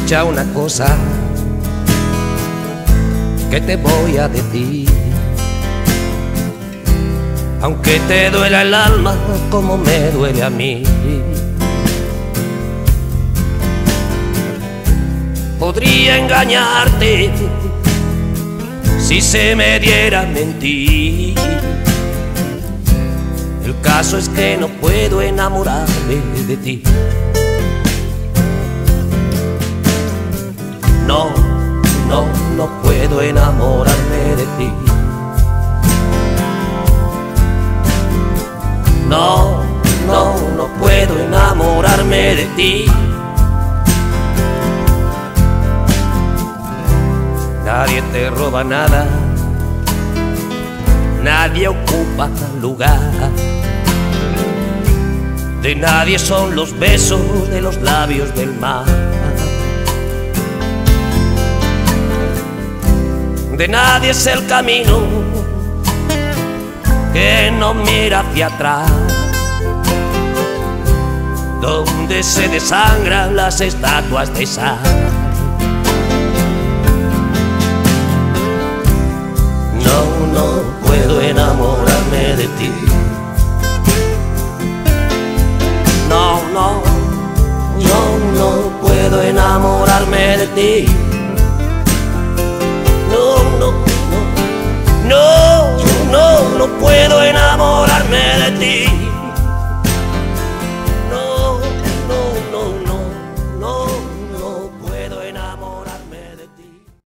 Escucha una cosa que te voy a decir, aunque te duela el alma como me duele a mí. Podría engañarte si se me diera a mentir. El caso es que no puedo enamorarme de ti. No, no, no puedo enamorarme de ti. No, no, no puedo enamorarme de ti. Nadie te roba nada, nadie ocupa lugar. De nadie son los besos de los labios del mar. De nadie es el camino que no mira hacia atrás, donde se desangran las estatuas de sal. No, no puedo enamorarme de ti. No, no, no, no puedo enamorarme de ti. No, no, no, no, no, no puedo enamorarme.